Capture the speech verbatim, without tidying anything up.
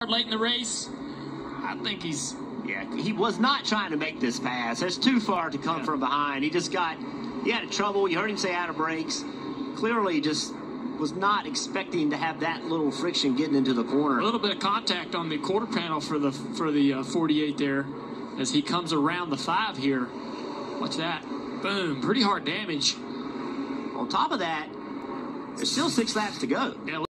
late in the race. I think he's... Yeah, he was not trying to make this pass. There's too far to come yeah. from behind. He just got, he had trouble. You heard him say out of brakes. Clearly just was not expecting to have that little friction getting into the corner. A little bit of contact on the quarter panel for the for the uh, forty-eight there as he comes around the five here. Watch that. Boom. Pretty hard damage. On top of that, there's still six laps to go. Yeah.